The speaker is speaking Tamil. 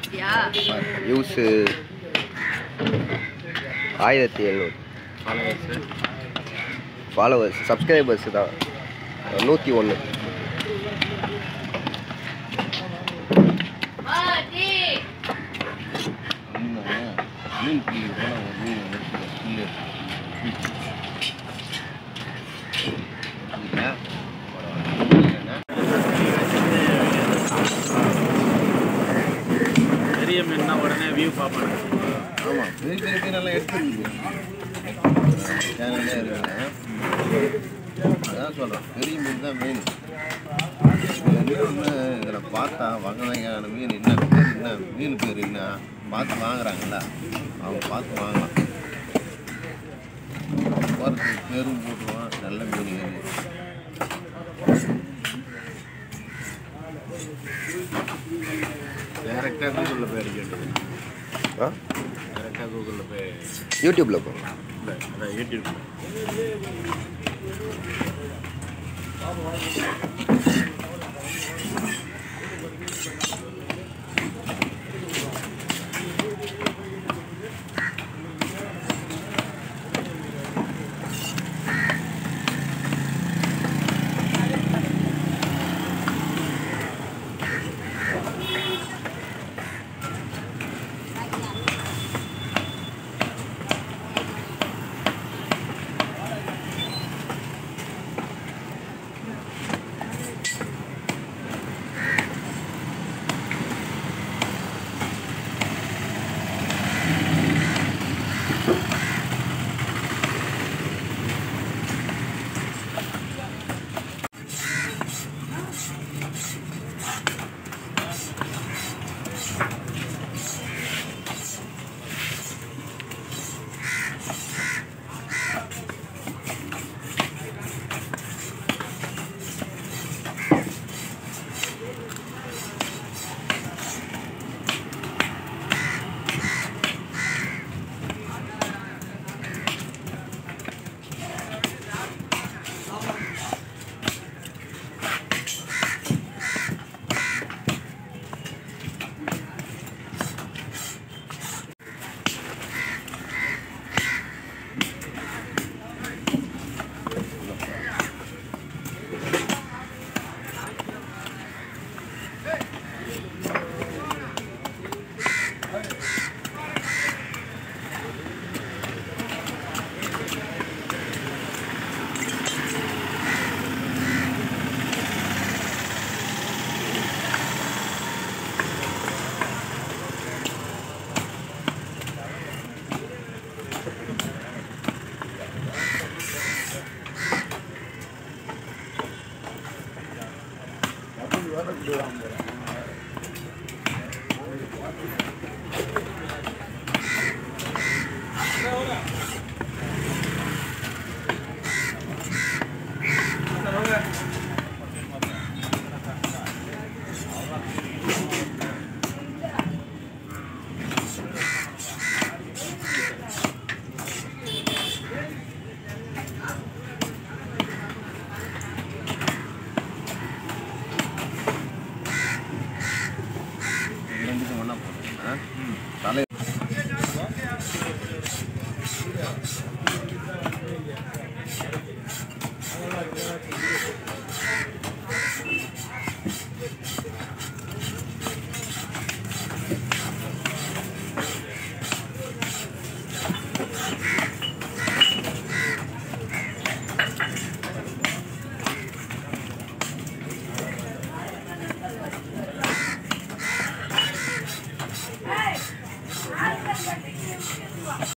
வியூஸ் 1700 ஃபாலோவர்ஸ் சப்ஸ்கிரைபர்ஸ் தான் 101. பெரிய மீன்னா உடனே வியூ பார்ப்பாங்க. ஆமாம், பெரிய பெரிய மீனெல்லாம் எடுத்துருக்கு சேனல்லே இருக்குங்க. அதான் சொல்கிறேன், பெரிய மீன் தான் மீன். இதில் பார்த்தா வகையான மீன் என்ன பேர், என்ன மீன் பேர் என்ன பார்த்து வாங்குறாங்கல்ல, அவங்க பார்த்து வாங்கலாம். போகிறதுக்கு பேரும் போட்டுருவான், நல்ல மீன் ஏறி. டேரெக்டாக கூகுளில் போய் அடிக்கிறது. டேரெக்டாக கூகுளில் போய் யூடியூப்பில் போகும். இல்லை அதான் யூடியூப்பில்.